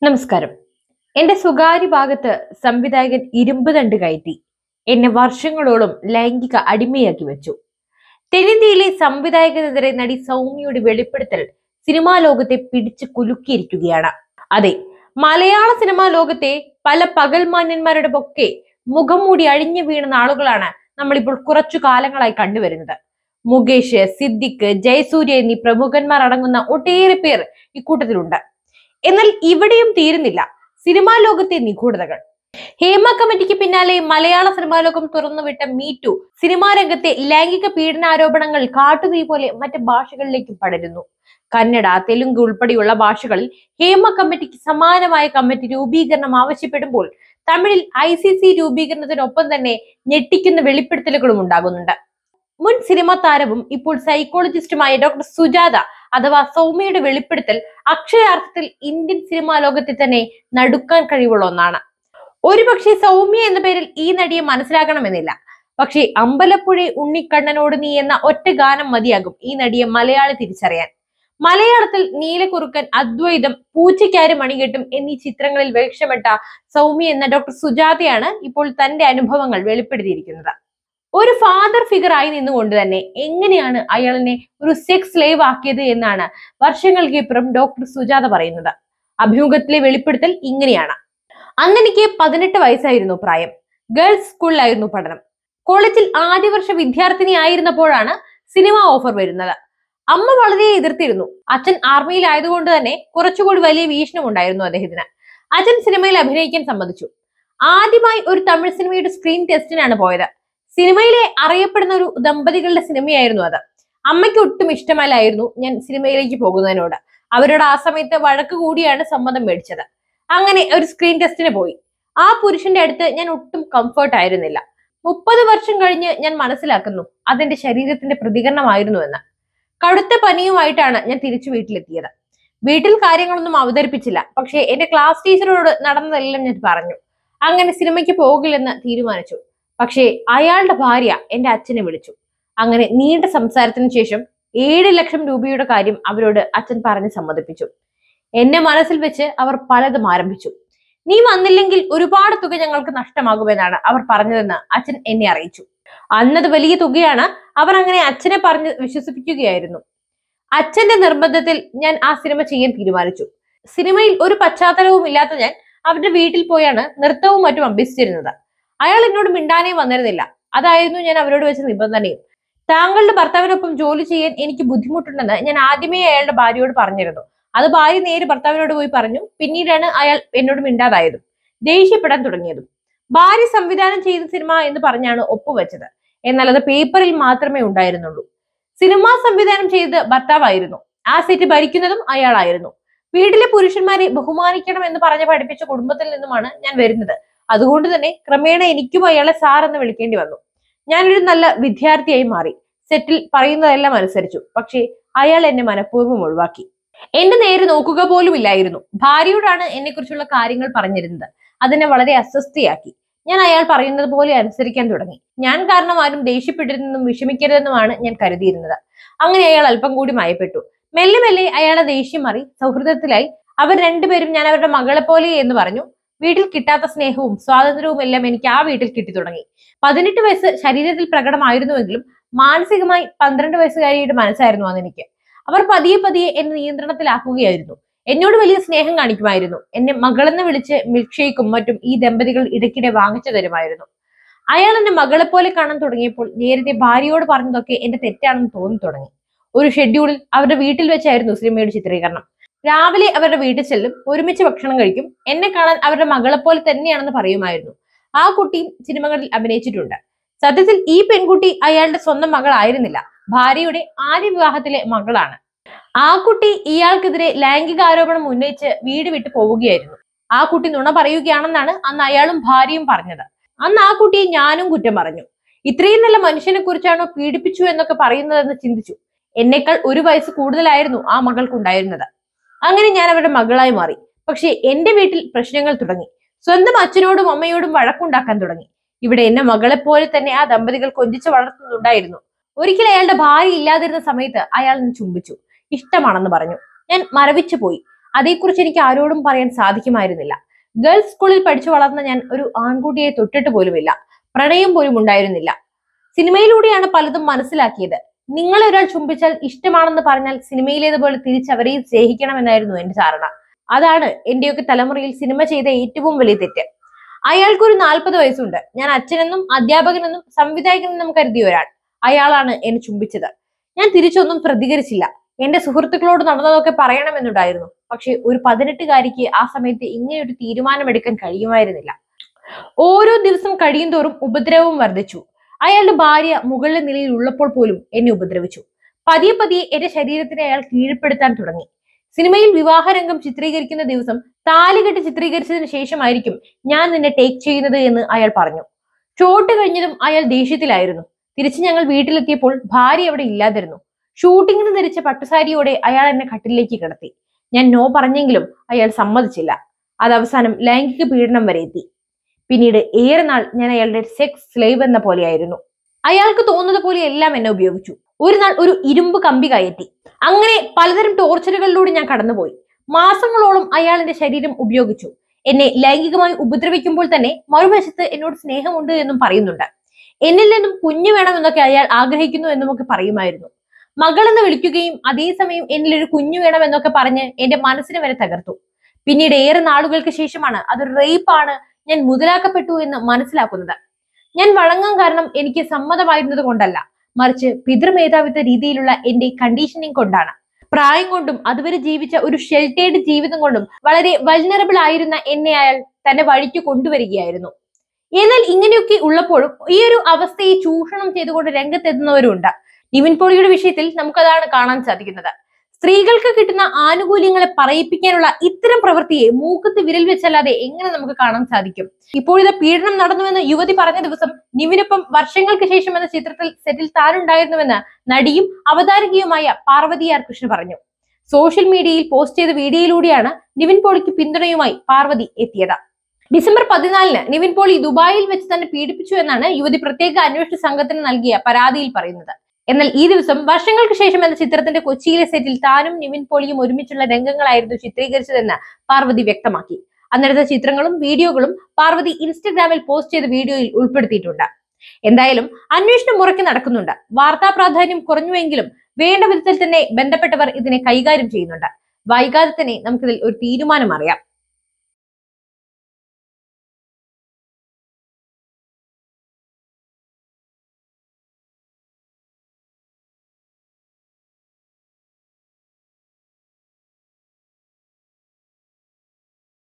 നമസ്കാരം. എന്റെ സ്വകാര്യ ഭാഗത്ത് സംവിധായകൻ ഇരുമ്പ് തണ്ട് കയറ്റി എന്നെ വർഷങ്ങളോളം ലൈംഗിക അടിമയാക്കി വെച്ചു. തെന്നിന്ത്യയിലെ സംവിധായകനെതിരെ നടി സൗമ്യയുടെ വെളിപ്പെടുത്തൽ സിനിമാ ലോകത്തെ പിടിച്ചു കുലുക്കിയിരിക്കുകയാണ്. അതെ, മലയാള സിനിമാ ലോകത്തെ പല പകൽമാന്യന്മാരുടെ ഒക്കെ മുഖം മൂടി അഴിഞ്ഞു വീണ നാളുകളാണ് നമ്മളിപ്പോൾ കുറച്ചു കാലങ്ങളായി കണ്ടുവരുന്നത്. മുകേഷ്, സിദ്ദിഖ്, ജയസൂര്യ എന്നീ പ്രമുഖന്മാർ അടങ്ങുന്ന ഒട്ടേറെ പേർ ഇക്കൂട്ടത്തിലുണ്ട്. എന്നാൽ ഇവിടെയും തീരുന്നില്ല സിനിമാ ലോകത്തെ നിഗൂഢതകൾ. ഹേമ കമ്മിറ്റിക്ക് പിന്നാലെ മലയാള സിനിമാ ലോകം തുറന്നുവിട്ട മീറ്റു സിനിമാ രംഗത്തെ ലൈംഗിക പീഡനാരോപണങ്ങൾ കാട്ടുതീ പോലെ മറ്റ് ഭാഷകളിലേക്കും പടരുന്നു. കന്നഡ, തെലുങ്ക് ഉൾപ്പെടെയുള്ള ഭാഷകളിൽ ഹേമ കമ്മിറ്റിക്ക് സമാനമായ കമ്മിറ്റി രൂപീകരണം ആവശ്യപ്പെടുമ്പോൾ തമിഴിൽ ICC രൂപീകരണത്തിനൊപ്പം തന്നെ ഞെട്ടിക്കുന്ന വെളിപ്പെടുത്തലുകളും ഉണ്ടാകുന്നുണ്ട്. മുൻ സിനിമാ താരവും ഇപ്പോൾ സൈക്കോളജിസ്റ്റുമായ ഡോക്ടർ സുജാത അഥവാ സൗമ്യയുടെ വെളിപ്പെടുത്തൽ അക്ഷരാർത്ഥത്തിൽ ഇന്ത്യൻ സിനിമാ ലോകത്തെ തന്നെ നടുക്കാൻ കഴിവുള്ള ഒന്നാണ്. ഒരുപക്ഷെ സൗമ്യ എന്ന പേരിൽ ഈ നടിയെ മനസ്സിലാക്കണമെന്നില്ല. പക്ഷേ അമ്പലപ്പുഴ ഉണ്ണിക്കണ്ണനോട് നീ എന്ന ഒറ്റ ഗാനം മതിയാകും ഈ നടിയെ മലയാളി തിരിച്ചറിയാൻ. മലയാളത്തിൽ നീലക്കുറുക്കൻ, അദ്വൈതം, പൂച്ചയ്ക്കാര് മണികെട്ടും എന്നീ ചിത്രങ്ങളിൽ വേഷമിട്ട സൗമ്യ എന്ന ഡോക്ടർ സുജാതയാണ് ഇപ്പോൾ തന്റെ അനുഭവങ്ങൾ വെളിപ്പെടുത്തിയിരിക്കുന്നത്. ഒരു ഫാദർ ഫിഗർ ആയി നിന്നുകൊണ്ട് തന്നെ എങ്ങനെയാണ് അയാളിനെ ഒരു സെക്സ് സ്ലേവ് ആക്കിയത് എന്നാണ് വർഷങ്ങൾക്കിപ്പുറം ഡോക്ടർ സുജാത പറയുന്നത്. അഭിമുഖത്തിലെ വെളിപ്പെടുത്തൽ ഇങ്ങനെയാണ്: അന്ന് എനിക്ക് 18 വയസ്സായിരുന്നു പ്രായം. ഗേൾസ് സ്കൂളിലായിരുന്നു പഠനം. കോളേജിൽ ആദ്യ വർഷ വിദ്യാർത്ഥിനി ആയിരുന്നപ്പോഴാണ് സിനിമ ഓഫർ വരുന്നത്. അമ്മ വളരെ എതിർത്തിരുന്നു. അച്ഛൻ ആർമിയിലായതുകൊണ്ട് തന്നെ കുറച്ചുകൂടി വലിയ വീക്ഷണം ഉണ്ടായിരുന്നു അദ്ദേഹത്തിന്. അച്ഛൻ സിനിമയിൽ അഭിനയിക്കാൻ സമ്മതിച്ചു. ആദ്യമായി ഒരു തമിഴ് സിനിമയുടെ സ്ക്രീൻ ടെസ്റ്റിനാണ് പോയത്. സിനിമയിലെ അറിയപ്പെടുന്ന ഒരു ദമ്പതികളുടെ സിനിമയായിരുന്നു അത്. അമ്മയ്ക്ക് ഒട്ടും ഇഷ്ടമല്ലായിരുന്നു ഞാൻ സിനിമയിലേക്ക് പോകുന്നതിനോട്. അവരോട് ആ സമയത്ത് വഴക്ക് കൂടിയാണ് സമ്മതം മേടിച്ചത്. അങ്ങനെ ഒരു സ്ക്രീൻ ടെസ്റ്റിന് പോയി. ആ പുരുഷന്റെ അടുത്ത് ഞാൻ ഒട്ടും കംഫർട്ട് ആയിരുന്നില്ല. 30 വർഷം കഴിഞ്ഞ് ഞാൻ മനസ്സിലാക്കുന്നു അതെന്റെ ശരീരത്തിന്റെ പ്രതികരണമായിരുന്നു എന്ന്. കടുത്ത പനിയുമായിട്ടാണ് ഞാൻ തിരിച്ചു വീട്ടിലെത്തിയത്. വീട്ടിൽ കാര്യങ്ങളൊന്നും അവതരിപ്പിച്ചില്ല. പക്ഷെ എന്റെ ക്ലാസ് ടീച്ചറോട് നടന്നതെല്ലാം ഞാൻ പറഞ്ഞു. അങ്ങനെ സിനിമയ്ക്ക് പോകില്ലെന്ന് തീരുമാനിച്ചു. പക്ഷേ അയാളുടെ ഭാര്യ എന്റെ അച്ഛനെ വിളിച്ചു. അങ്ങനെ നീണ്ട സംസാരത്തിന് ശേഷം 7 ലക്ഷം രൂപയുടെ കാര്യം അവരോട് അച്ഛൻ പറഞ്ഞ് സമ്മതിപ്പിച്ചു. എന്നെ മനസ്സിൽ വെച്ച് അവർ പലതും ആരംഭിച്ചു. നീ വന്നില്ലെങ്കിൽ ഒരുപാട് തുക ഞങ്ങൾക്ക് നഷ്ടമാകുമെന്നാണ് അവർ പറഞ്ഞതെന്ന് അച്ഛൻ എന്നെ അറിയിച്ചു. അന്നത് വലിയ തുകയാണ്. അവർ അങ്ങനെ അച്ഛനെ പറഞ്ഞ് വിശ്വസിപ്പിക്കുകയായിരുന്നു. അച്ഛന്റെ നിർബന്ധത്തിൽ ഞാൻ ആ സിനിമ ചെയ്യാൻ തീരുമാനിച്ചു. സിനിമയിൽ ഒരു പശ്ചാത്തലവും ഇല്ലാത്ത ഞാൻ അവരുടെ വീട്ടിൽ പോയാണ് നൃത്തവും മറ്റും അഭ്യസിച്ചിരുന്നത്. അയാൾ എന്നോട് മിണ്ടാനേ വന്നിരുന്നില്ല. അതായിരുന്നു ഞാൻ അവരോട് വെച്ച നിബന്ധനയും. താങ്കളുടെ ഭർത്താവിനൊപ്പം ജോലി ചെയ്യാൻ എനിക്ക് ബുദ്ധിമുട്ടുണ്ടെന്ന് ഞാൻ ആദ്യമേ അയാളുടെ ഭാര്യയോട് പറഞ്ഞിരുന്നു. അത് ഭാര്യ നേരെ ഭർത്താവിനോട് പോയി പറഞ്ഞു. പിന്നീടാണ് അയാൾ എന്നോട് മിണ്ടാതായതും ദേഷ്യപ്പെടാൻ തുടങ്ങിയതും. ഭാര്യ സംവിധാനം ചെയ്ത സിനിമ എന്ന് പറഞ്ഞാണ് ഒപ്പുവെച്ചത്. എന്നാൽ അത് പേപ്പറിൽ മാത്രമേ ഉണ്ടായിരുന്നുള്ളൂ. സിനിമ സംവിധാനം ചെയ്തത് ഭർത്താവായിരുന്നു. ആ സെറ്റ് ഭരിക്കുന്നതും അയാളായിരുന്നു. വീട്ടിലെ പുരുഷന്മാരെ ബഹുമാനിക്കണം എന്ന് പറഞ്ഞ് പഠിപ്പിച്ച കുടുംബത്തിൽ നിന്നുമാണ് ഞാൻ വരുന്നത്. അതുകൊണ്ട് തന്നെ ക്രമേണ എനിക്കും അയാളെ സാർ എന്ന് വിളിക്കേണ്ടി വന്നു. ഞാനൊരു നല്ല വിദ്യാർത്ഥിയായി മാറി. സെറ്റിൽ പറയുന്നതെല്ലാം അനുസരിച്ചു. പക്ഷേ അയാൾ എന്നെ മനഃപൂർവ്വം ഒഴിവാക്കി. എന്റെ നേരെ നോക്കുക പോലും ഇല്ലായിരുന്നു. ഭാര്യയോടാണ് എന്നെ കുറിച്ചുള്ള കാര്യങ്ങൾ പറഞ്ഞിരുന്നത്. അതെന്നെ വളരെ അസ്വസ്ഥയാക്കി. ഞാൻ അയാൾ പറയുന്നത് പോലെ അനുസരിക്കാൻ തുടങ്ങി. ഞാൻ കാരണം ആരും ദേഷ്യപ്പെട്ടിരുന്നെന്നും വിഷമിക്കരുതെന്നുമാണ് ഞാൻ കരുതിയിരുന്നത്. അങ്ങനെ അയാൾ അല്പം കൂടി മയപ്പെട്ടു. മെല്ലെ മെല്ലെ അയാളുടെ ദേഷ്യം മാറി സൗഹൃദത്തിലായി. അവർ രണ്ടുപേരും ഞാൻ അവരുടെ മകളെ പോലെ എന്ന് പറഞ്ഞു. വീട്ടിൽ കിട്ടാത്ത സ്നേഹവും സ്വാതന്ത്ര്യവും എല്ലാം എനിക്ക് ആ വീട്ടിൽ കിട്ടി തുടങ്ങി. 18 വയസ്സ് ശരീരത്തിൽ പ്രകടമായിരുന്നുവെങ്കിലും മാനസികമായി 12 വയസ്സുകാരിയുടെ മനസ്സായിരുന്നു അതെനിക്ക്. അവർ പതിയെ പതിയെ എന്നെ നിയന്ത്രണത്തിലാക്കുകയായിരുന്നു. എന്നോട് വലിയ സ്നേഹം കാണിക്കുമായിരുന്നു. എന്നെ മകളെന്ന് വിളിച്ച് മിൽക്ക് ഷേക്കും മറ്റും ഈ ദമ്പതികൾ ഇടയ്ക്കിടെ വാങ്ങിച്ചു തരുമായിരുന്നു. അയാൾ എന്നെ മകളെ പോലെ കാണാൻ തുടങ്ങിയപ്പോൾ നേരത്തെ ഭാര്യയോട് പറഞ്ഞതൊക്കെ എന്റെ തെറ്റാണെന്ന് തോന്നി തുടങ്ങി. ഒരു ഷെഡ്യൂളിൽ അവരുടെ വീട്ടിൽ വെച്ചായിരുന്നു സിനിമയുടെ ചിത്രീകരണം. രാവിലെ അവരുടെ വീട്ടിൽ ചെല്ലും, ഒരുമിച്ച് ഭക്ഷണം കഴിക്കും. എന്നെ കാണാൻ അവരുടെ മകളെ പോലെ തന്നെയാണെന്ന് പറയുമായിരുന്നു. ആ കുട്ടിയും സിനിമകളിൽ അഭിനയിച്ചിട്ടുണ്ട്. സത്യത്തിൽ ഈ പെൺകുട്ടി അയാളുടെ സ്വന്തം മകളായിരുന്നില്ല. ഭാര്യയുടെ ആദ്യ വിവാഹത്തിലെ മകളാണ്. ആ കുട്ടി ഇയാൾക്കെതിരെ ലൈംഗിക ആരോപണം ഉന്നയിച്ച് വീട് വിട്ടു പോവുകയായിരുന്നു. ആ കുട്ടി നുണ പറയുകയാണെന്നാണ് അന്ന് അയാളും ഭാര്യയും പറഞ്ഞത്. അന്ന് ആ കുട്ടിയെ ഞാനും കുറ്റം പറഞ്ഞു. ഇത്രയും നല്ല മനുഷ്യനെ കുറിച്ചാണോ പീഡിപ്പിച്ചു എന്നൊക്കെ പറയുന്നതെന്ന് ചിന്തിച്ചു. എന്നേക്കാൾ 1 വയസ്സ് കൂടുതലായിരുന്നു ആ മകൾക്കുണ്ടായിരുന്നത്. അങ്ങനെ ഞാൻ അവരുടെ മകളായി മാറി. പക്ഷെ എന്റെ വീട്ടിൽ പ്രശ്നങ്ങൾ തുടങ്ങി. സ്വന്തം അച്ഛനോടും അമ്മയോടും വഴക്കുണ്ടാക്കാൻ തുടങ്ങി. ഇവിടെ എന്നെ മകളെ പോലെ തന്നെ ആ ദമ്പതികൾ കൊഞ്ചിച്ച് വളർത്തുന്നുണ്ടായിരുന്നു. ഒരിക്കൽ അയാളുടെ ഭാര്യ ഇല്ലാതിരുന്ന സമയത്ത് അയാൾ എന്നെ ചുംബിച്ചു. ഇഷ്ടമാണെന്ന് പറഞ്ഞു. ഞാൻ മരവിച്ചു പോയി. അതേക്കുറിച്ച് എനിക്ക് ആരോടും പറയാൻ സാധിക്കുമായിരുന്നില്ല. ഗേൾസ് സ്കൂളിൽ പഠിച്ചു വളർന്ന ഞാൻ ഒരു ആൺകുട്ടിയെ തൊട്ടിട്ട് പോലുമില്ല. പ്രണയം പോലും ഉണ്ടായിരുന്നില്ല. സിനിമയിലൂടെയാണ് പലതും മനസ്സിലാക്കിയത്. നിങ്ങളെ ഒരാൾ ചുംബിച്ചാൽ ഇഷ്ടമാണെന്ന് പറഞ്ഞാൽ സിനിമയിലേതുപോലെ തിരിച്ചവരെയും സ്നേഹിക്കണമെന്നായിരുന്നു എന്റെ ധാരണ. അതാണ് എന്റെയൊക്കെ തലമുറയിൽ സിനിമ ചെയ്ത ഏറ്റവും വലിയ തെറ്റ്. അയാൾക്കൊരു 40 വയസ്സുണ്ട്. ഞാൻ അച്ഛനെന്നും അധ്യാപകനെന്നും സംവിധായകനെന്നും കരുതിയ ഒരാൾ. അയാളാണ് എന്നെ ചുംബിച്ചത്. ഞാൻ തിരിച്ചൊന്നും പ്രതികരിച്ചില്ല. എന്റെ സുഹൃത്തുക്കളോട് നടന്നതൊക്കെ പറയണമെന്നുണ്ടായിരുന്നു. പക്ഷെ ഒരു 18-കാരിക്ക് ആ സമയത്ത് ഇങ്ങനെയൊരു തീരുമാനമെടുക്കാൻ കഴിയുമായിരുന്നില്ല. ഓരോ ദിവസം കഴിയും തോറും ഉപദ്രവവും വർദ്ധിച്ചു. അയാളുടെ ഭാര്യ മുകളിലെ നിലയിൽ ഉള്ളപ്പോൾ പോലും എന്നെ ഉപദ്രവിച്ചു. പതിയെ പതിയെ എന്റെ ശരീരത്തിനെ അയാൾ കീഴ്പ്പെടുത്താൻ തുടങ്ങി. സിനിമയിൽ വിവാഹരംഗം ചിത്രീകരിക്കുന്ന ദിവസം താലികെട്ട് ചിത്രീകരിച്ചതിന് ശേഷമായിരിക്കും ഞാൻ നിന്നെ ടേക്ക് ചെയ്യുന്നത് എന്ന് അയാൾ പറഞ്ഞു. ഷോട്ട് കഴിഞ്ഞതും അയാൾ ദേഷ്യത്തിലായിരുന്നു. തിരിച്ച് ഞങ്ങൾ വീട്ടിലെത്തിയപ്പോൾ ഭാര്യ അവിടെ ഇല്ലാതിരുന്നു. ഷൂട്ടിങ്ങിന് ധരിച്ച പട്ടുസാരിയോടെ അയാൾ എന്നെ കട്ടിലേക്ക് കിടത്തി. ഞാൻ നോ പറഞ്ഞെങ്കിലും അയാൾ സമ്മതിച്ചില്ല. അത് അവസാനം ലൈംഗിക പീഡനം വരെ എത്തി. പിന്നീട് ഏറെ നാൾ ഞാൻ അയാളുടെ സെക്സ് സ്ലേവ് എന്ന പോലെയായിരുന്നു. അയാൾക്ക് തോന്നുന്നത് പോലെ എല്ലാം എന്നെ ഉപയോഗിച്ചു. ഒരു നാൾ ഒരു ഇരുമ്പ് കമ്പി കയറ്റി. അങ്ങനെ പലതരം ടോർച്ചറുകളിലൂടെ ഞാൻ കടന്നുപോയി. മാസങ്ങളോളം അയാൾ എന്റെ ശരീരം ഉപയോഗിച്ചു. എന്നെ ലൈംഗികമായി ഉപദ്രവിക്കുമ്പോൾ തന്നെ മറുവശത്ത് എന്നോട് സ്നേഹമുണ്ട് എന്നും പറയുന്നുണ്ട്. എന്നിൽ നിന്നും കുഞ്ഞു വേണമെന്നൊക്കെ അയാൾ ആഗ്രഹിക്കുന്നു എന്നുമൊക്കെ പറയുമായിരുന്നു. മകളെന്ന് വിളിക്കുകയും അതേസമയം എന്നിലൊരു കുഞ്ഞു വേണമെന്നൊക്കെ പറഞ്ഞ് എന്റെ മനസ്സിനെ വരെ തകർത്തു. പിന്നീട് ഏറെ നാളുകൾക്ക് ശേഷമാണ് അതൊരു റേപ്പാണ്, ഞാൻ മുതലാക്കപ്പെട്ടു എന്ന് മനസ്സിലാക്കുന്നത്. ഞാൻ വഴങ്ങാൻ കാരണം എനിക്ക് സമ്മതമായിരുന്നത് കൊണ്ടല്ല, മറിച്ച് പിതൃമേധാവിത്വ രീതിയിലുള്ള എന്റെ കണ്ടീഷനിങ് കൊണ്ടാണ്. പ്രായം കൊണ്ടും അതുവരെ ജീവിച്ച ഒരു ഷെൽട്ടേഡ് ജീവിതം കൊണ്ടും വളരെ വൾനറബിൾ ആയിരുന്ന എന്നെ അയാൾ തന്റെ വഴിക്ക് കൊണ്ടുവരികയായിരുന്നു. എന്നാൽ ഇങ്ങനെയൊക്കെ ഉള്ളപ്പോഴും ഈ ഒരു അവസ്ഥയെ ചൂഷണം ചെയ്തുകൊണ്ട് രംഗത്തെത്തുന്നവരുണ്ട്. നിവിൻ പോളിയുടെ വിഷയത്തിൽ നമുക്കതാണ് കാണാൻ സാധിക്കുന്നത്. സ്ത്രീകൾക്ക് കിട്ടുന്ന ആനുകൂല്യങ്ങളെ പറയിപ്പിക്കാനുള്ള ഇത്തരം പ്രവൃത്തിയെ മൂക്കത്ത് വിരൽ വെച്ചല്ലാതെ എങ്ങനെ നമുക്ക് കാണാൻ സാധിക്കും? ഇപ്പോഴിത് പീഡനം നടന്നുവെന്ന് യുവതി പറഞ്ഞ ദിവസം നിവിനൊപ്പം വർഷങ്ങൾക്ക് ശേഷം എന്ന ചിത്രത്തിൽ സെറ്റിൽ താനുണ്ടായിരുന്നുവെന്ന് നടിയും അവതാരകയുമായ പാർവതി ആർ കൃഷ്ണ പറഞ്ഞു. സോഷ്യൽ മീഡിയയിൽ പോസ്റ്റ് ചെയ്ത വീഡിയോയിലൂടെയാണ് നിവിൻ പോളിക്ക് പിന്തുണയുമായി പാർവതി എത്തിയത്. ഡിസംബർ 14-ന് നിവിൻ പോളി ദുബായിൽ വെച്ച് തന്നെ പീഡിപ്പിച്ചു എന്നാണ് യുവതി പ്രത്യേക അന്വേഷണ സംഘത്തിന് നൽകിയ പരാതിയിൽ പറയുന്നത്. എന്നാൽ ഈ ദിവസം വർഷങ്ങൾക്ക് ശേഷം എന്ന ചിത്രത്തിന്റെ കൊച്ചിയിലെ സെറ്റിൽ താനും നിവിൻ പോളിയും ഒരുമിച്ചുള്ള രംഗങ്ങളായിരുന്നു ചിത്രീകരിച്ചതെന്ന് പാർവതി വ്യക്തമാക്കി. അന്നേരത്തെ ചിത്രങ്ങളും വീഡിയോകളും പാർവതി ഇൻസ്റ്റഗ്രാമിൽ പോസ്റ്റ് ചെയ്ത വീഡിയോയിൽ ഉൾപ്പെടുത്തിയിട്ടുണ്ട്. എന്തായാലും അന്വേഷണം മുറയ്ക്ക് നടക്കുന്നുണ്ട്. വാർത്താ പ്രാധാന്യം കുറഞ്ഞുവെങ്കിലും വേണ്ട വിധത്തിൽ തന്നെ ബന്ധപ്പെട്ടവർ ഇതിനെ കൈകാര്യം ചെയ്യുന്നുണ്ട്. വൈകാതെ തന്നെ നമുക്കിതിൽ ഒരു തീരുമാനം അറിയാം.